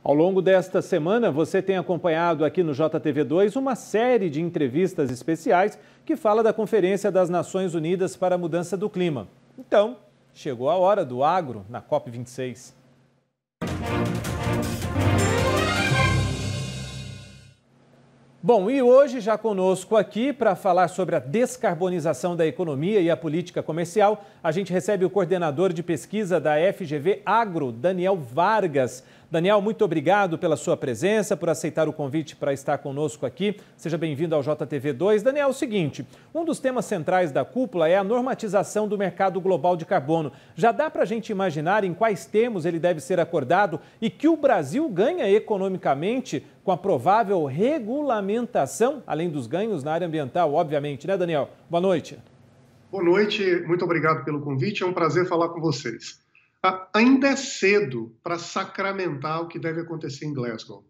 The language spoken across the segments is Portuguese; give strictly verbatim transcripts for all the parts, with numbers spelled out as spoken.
Ao longo desta semana, você tem acompanhado aqui no J T V dois uma série de entrevistas especiais que fala da Conferência das Nações Unidas para a Mudança do Clima. Então, chegou a hora do agro na COP vinte e seis. Bom, e hoje já conosco aqui para falar sobre a descarbonização da economia e a política comercial, a gente recebe o coordenador de pesquisa da F G V Agro, Daniel Vargas. Daniel, muito obrigado pela sua presença, por aceitar o convite para estar conosco aqui. Seja bem-vindo ao J T V dois. Daniel, é o seguinte, um dos temas centrais da cúpula é a normatização do mercado global de carbono. Já dá para a gente imaginar em quais termos ele deve ser acordado e que o Brasil ganha economicamente com a provável regulamentação, além dos ganhos na área ambiental, obviamente, né, Daniel? Boa noite. Boa noite, muito obrigado pelo convite, é um prazer falar com vocês. Ainda é cedo para sacramentar o que deve acontecer em Glasgow.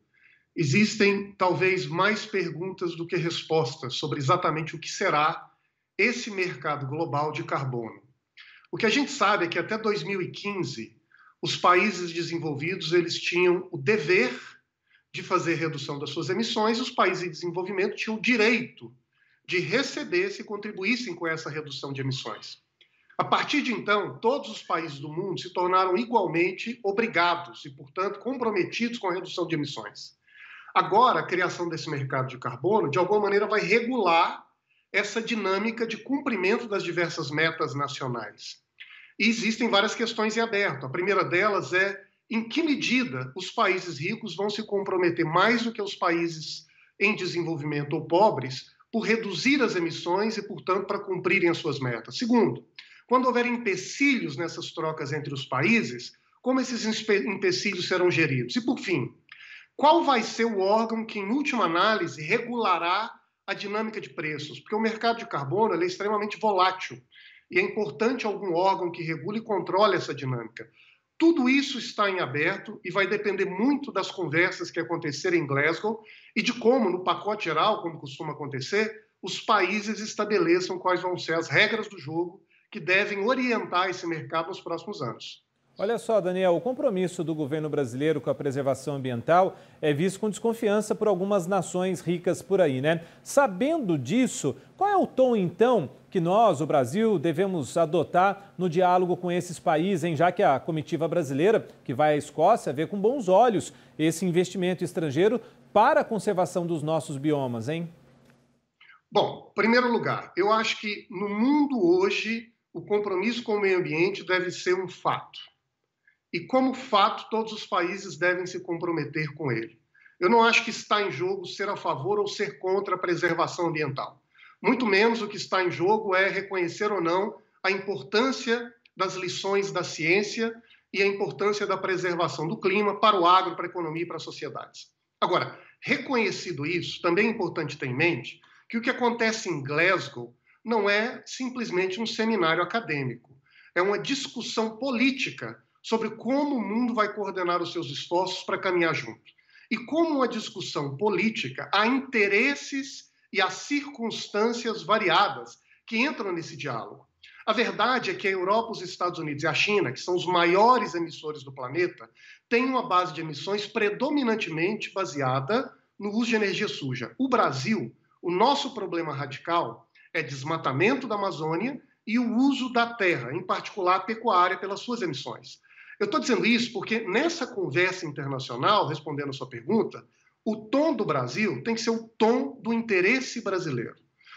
Existem talvez mais perguntas do que respostas sobre exatamente o que será esse mercado global de carbono. O que a gente sabe é que até dois mil e quinze, os países desenvolvidos eles tinham o dever de fazer redução das suas emissões, e os países em desenvolvimento tinham o direito de receber se contribuíssem com essa redução de emissões. A partir de então, todos os países do mundo se tornaram igualmente obrigados e, portanto, comprometidos com a redução de emissões. Agora, a criação desse mercado de carbono, de alguma maneira, vai regular essa dinâmica de cumprimento das diversas metas nacionais. E existem várias questões em aberto. A primeira delas é em que medida os países ricos vão se comprometer mais do que os países em desenvolvimento ou pobres por reduzir as emissões e, portanto, para cumprirem as suas metas. Segundo, quando houver empecilhos nessas trocas entre os países, como esses empecilhos serão geridos? E, por fim, qual vai ser o órgão que, em última análise, regulará a dinâmica de preços? Porque o mercado de carbono é extremamente volátil e é importante algum órgão que regule e controle essa dinâmica. Tudo isso está em aberto e vai depender muito das conversas que acontecerem em Glasgow e de como, no pacote geral, como costuma acontecer, os países estabeleçam quais vão ser as regras do jogo que devem orientar esse mercado nos próximos anos. Olha só, Daniel, o compromisso do governo brasileiro com a preservação ambiental é visto com desconfiança por algumas nações ricas por aí, né? Sabendo disso, qual é o tom, então, que nós, o Brasil, devemos adotar no diálogo com esses países, hein? Já que a comitiva brasileira, que vai à Escócia, vê com bons olhos esse investimento estrangeiro para a conservação dos nossos biomas, hein? Bom, em primeiro lugar, eu acho que no mundo hoje o compromisso com o meio ambiente deve ser um fato. E como fato, todos os países devem se comprometer com ele. Eu não acho que está em jogo ser a favor ou ser contra a preservação ambiental. Muito menos o que está em jogo é reconhecer ou não a importância das lições da ciência e a importância da preservação do clima para o agro, para a economia e para as sociedades. Agora, reconhecido isso, também é importante ter em mente que o que acontece em Glasgow não é simplesmente um seminário acadêmico. É uma discussão política sobre como o mundo vai coordenar os seus esforços para caminhar junto. E como uma discussão política, há interesses e há circunstâncias variadas que entram nesse diálogo. A verdade é que a Europa, os Estados Unidos e a China, que são os maiores emissores do planeta, têm uma base de emissões predominantemente baseada no uso de energia suja. O Brasil, o nosso problema radical é desmatamento da Amazônia e o uso da terra, em particular a pecuária, pelas suas emissões. Eu estou dizendo isso porque nessa conversa internacional, respondendo a sua pergunta, o tom do Brasil tem que ser o tom do interesse brasileiro.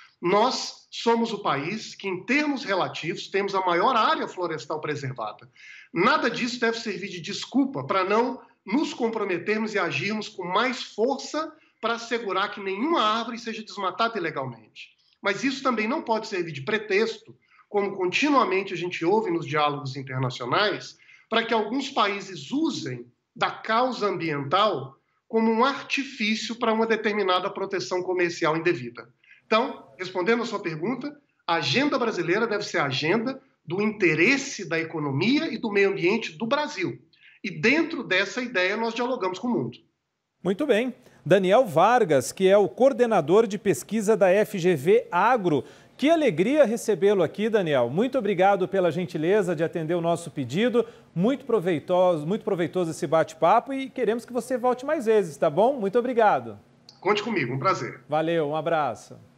Nós somos o país que, em termos relativos, temos a maior área florestal preservada. Nada disso deve servir de desculpa para não nos comprometermos e agirmos com mais força para assegurar que nenhuma árvore seja desmatada ilegalmente. Mas isso também não pode servir de pretexto, como continuamente a gente ouve nos diálogos internacionais, para que alguns países usem da causa ambiental como um artifício para uma determinada proteção comercial indevida. Então, respondendo a sua pergunta, a agenda brasileira deve ser a agenda do interesse da economia e do meio ambiente do Brasil. E dentro dessa ideia nós dialogamos com o mundo. Muito bem. Daniel Vargas, que é o coordenador de pesquisa da F G V Agro. Que alegria recebê-lo aqui, Daniel. Muito obrigado pela gentileza de atender o nosso pedido. Muito proveitoso, muito proveitoso esse bate-papo e queremos que você volte mais vezes, tá bom? Muito obrigado. Conte comigo, um prazer. Valeu, um abraço.